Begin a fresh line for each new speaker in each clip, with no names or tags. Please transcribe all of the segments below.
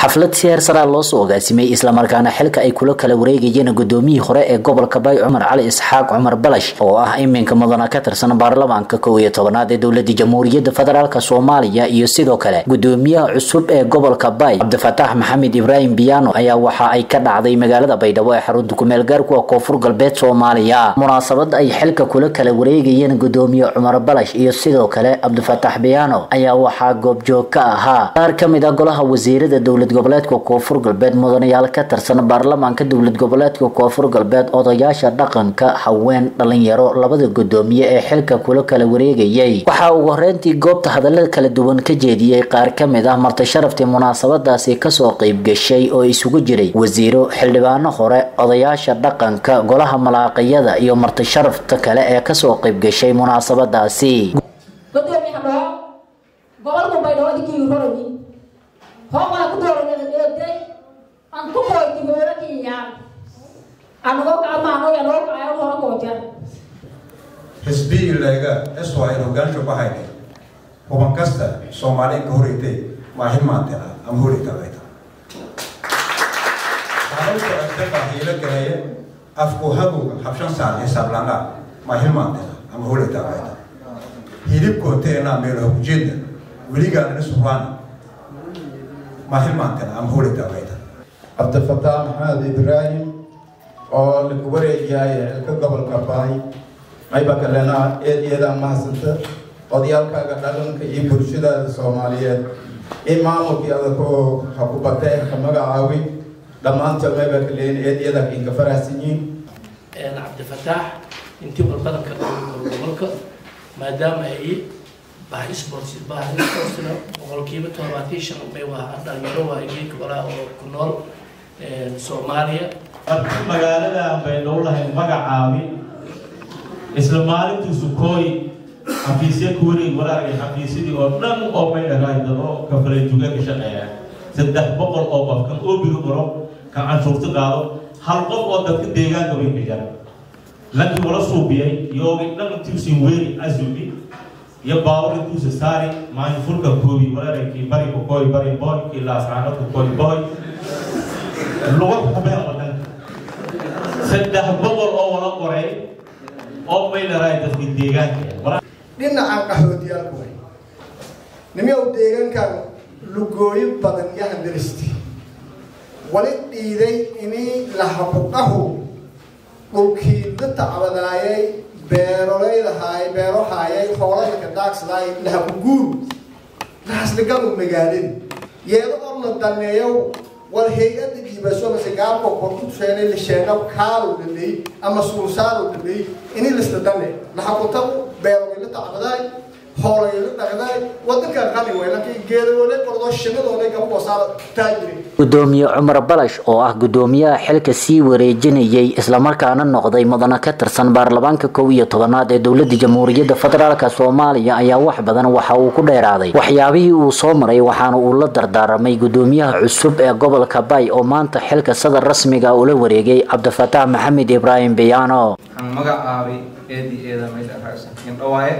xaflad siyaar sare loo soo agaasimay isla markaana xilka ay kula kala wareegayeen gudoomiyihii hore ee gobolka Bay Cumar Cali Isxaaq Cumar Balash oo ah iminka mudana ka tirsan baarlamaanka 11aad ee dowladda Jamhuuriyadda Federaalka Soomaaliya iyo sidoo kale gudoomiyaha cusub ee gobolka Bay Cabdifataax Maxamed Ibrahim Biyaano ayaa waxa ay ka dhacday magaalada Baydhabo ee xarunta ku meel gaarku ah Koonfur Galbeed Soomaaliya munaasabad ay xilka kula kala wareegayeen gudoomiyaha Cumar Balash iyo sidoo kale Cabdifataax Biyaano ayaa waxa goob joog ka ahaa qaar kamid ah golaha wasiirada dowladda goboleedka Koonfur Galbeed mudanayaal ka tirsan baarlamaanka dowlad goboleedka Koonfur Galbeed odayaasha dhaqanka haween dhalinyaro labada gudoomiye ee xilka kula kala wareegayay waxa uu horeyntii goobta hadalada kala duwan ka jeediyay qaar kamid ah marti sharaftii munaasabadaasi ka soo qayb gashay oo isugu jiray wasiiro xildhibaano hore odayaasha dhaqanka golaha malaaqiyada iyo marti sharafta kale ee ka soo qayb gashay munaasabadaasi
هو كتير من الدنيا أنتو كوي تقولوا كيان أنا لو كان معنا يا لو كان هو كوجر
حسبي الليجا أسوأ إنه كان شو بحاجة هو من كسر سومالي كوريتي ما هي مانتنا أم هوريتا بيتا هذا الكلام هيلا كلاية أفكوهابو حبشان سال حساب لنا ما هي مانتنا أم هوريتا بيتا هيرب كوتينا ميلو جدا وليجا نسوان ما هي مانتنا أم هوريتا بيتا
Cabdifataax Maxamed Ibrahim oo la wareegay gobolka Bay ayba kalena eediyada mahasanta odayalkaaga dhaqanka iyo bulshada Soomaaliyeed imaamkii adako xakubatay magacaawi dhamaantood ayba kaleen eediyada inka faraasiin
Cabdifataax intii walbadanka gobolka maadaama ay baahi sports boqolkiiba 25 bay dhalinyaro waayeelka walaa oo ku nool Soomaaliya
magaalada Baydhabo lahayn magacaawi isla maalintii sukooy xafiisyo ku wareeg walaal xafiisyadii oo dhan oo Baydhabo ka falay duga ka shaqeeya 300 oo qof kan oo biiro baro kan cashuurta qaado hal qof oo dadka deegaanka way ka jara laakiin wala suubiyay yoogi dhan intii si weyn azubi ya baawar intuu saari maan fulka koobi walaalkii bari ko kooy bari boy ki la saano ko kooy boy luqad ku been wadan 300 oo wala qoray oo bay la raay dadka deegaanka
dhinaca qaxoodiyalku way nimiyow deegaanka lugooy badan yahay diristi wali dhiiday inii la xaquuqahu dhulkii dadka cabadaayay beeroleyda beero haayay xoolaha ka daaqsaday la guur naasligan magaalin yeedo oo la daneeyo wal hay'adda diibasho masagaarko qortu sheelay la sheego kaalu dhalay ama suusaaro dhalay inii la isdane la xaquuqo beeroleyda tacbaday xoolaha dhaqday wadanka qani weelkii geedoole qordo shaqadoole ka boosar taajiri
gudoomiye Cumar Balash oo ah gudoomiyaha xilka sii wareejinayay isla markaana noqday mudana ka tirsan baarlamaanka 11aad ee dowladda Jamhuuriyadda Federaalka Soomaaliya ayaa wax badan waxa uu ku dheeraaday waxyaabihii uu soo maray waxaana uu la dardaaramay gudoomiyaha cusub ee gobolka Bay oo maanta xilka sadar rasmiga u la wareegay Cabdifataax Maxamed Ibrahim Biyaano
magacaabi eediyada meel raaysan in dhawaaye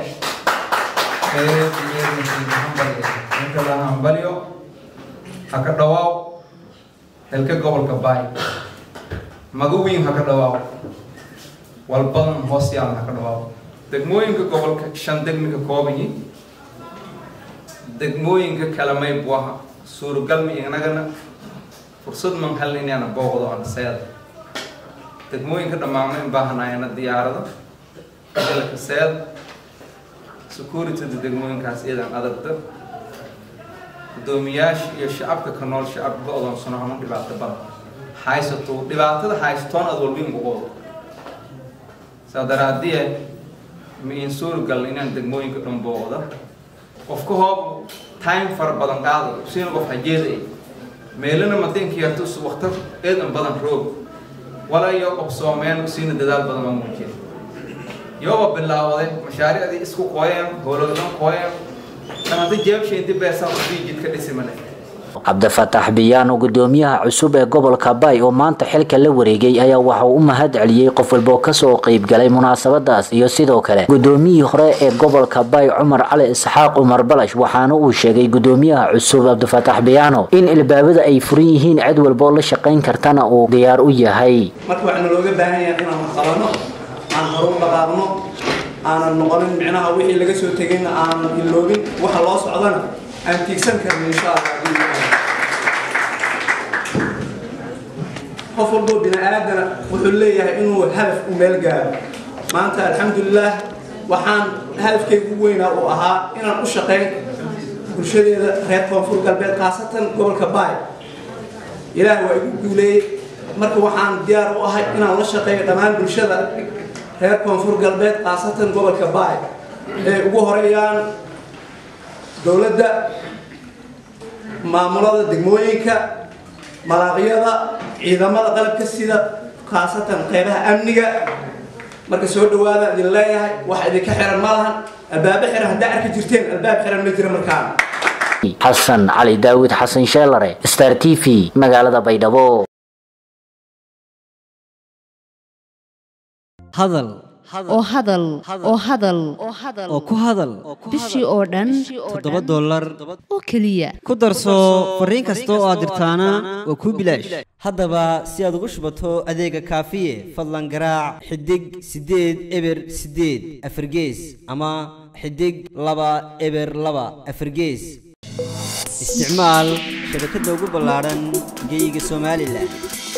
hambalyo haka dhawaaw halka gobolka Bay magawiin haka dhawaaw walbadan hoos yaan haka dhawaaw degmooyinka gobolka 5 degmada koobani degmooyinka kalamay buuha suurgalmi inagana fursad man halinayna booqdo aan sayad degmooyinka dhamaanay baahanayna diyaarada dalka sayad security degmooyinkaas iyadan adagta gudoomiyaasha iyo shacabka ka nool shacabka oo doonsanaa dhibaato badan haysato dhibaatada haystoon ad walbin ugu sadaraadiye min suurgal inaan degmooyinka dhanbooda qofka hoob time far badan qaado siin qof hajeeday meelana madinkiyato waqti eedan badan roog wala iyo qof Soomaaliyeed siin dadaal badan oo muujiyo yoo bilaawday mashaariicdii isku qoyeen howladan qoyeen ama jeebshay inta beesa u jidka dhisimane
cabdifataax biyaano gudoomiyaha cusub ee gobolka Bay oo maanta xilka la wareegay ayaa waxa uu mahad celiyay qof walba oo ka soo qayb galay munaasabadaas iyo sidoo kale gudoomiyihii hore ee gobolka Bay Cumar Cali Isxaaq Cumar Balash waxaana uu sheegay gudoomiyaha cusub cabdifataax biyaano in ilbaabada ay furan yihiin cid walba oo la shaqeyn kartana uu diyaar u yahay
marka waxaan looga baahan yahay inaan wax qabano aan horu dhaqaaqno aan noqonin micnaha wixii laga soo tagayna aan iloobin waxa loo socdana aan tiigsan karno insha Allah qof walba bini'aadana wuxuu leeyahay inuu hadaf u meel gaaro maanta alxamdulillah waxaan hadafkaygu weynaa uu ahaa inaan u shaqeyn bulshadeeda reer koonfur galbeed khaasatan gobolka Bay ilaahay waa igu guuleeyay marka waxaan diyaar u ahay inaan la shaqeeyo dhammaan bulshada reer koonfur galbeed khaasatan gobolka Bay ee ugu horeeyaan dawladda maamulada degmooyinka malaaqyada ciidamada qalabka sida khaasatan qaybaha amniga marka soo dhawaada idin leeyahay wax idinka xiran ma lahan albaab xiran hadaa arki jirteen albaab xiran ma jira markaan
Xasan Ali Daawud Xasan Sheelare Star TV magaalada Baydhabo
hadal oo ku hadal
bishii oo dhan
$7
oo kaliya
ku darso fariin kasta oo aad dirtaana waa ku bilaash haddaba si aad ugu shubato adeega kaafiye fadlan garaac xidig 8 eber 8 afargees ama xidig 2 eber 2 afargees isticmaal shabakada ugu ballaaran geyga Soomaaliland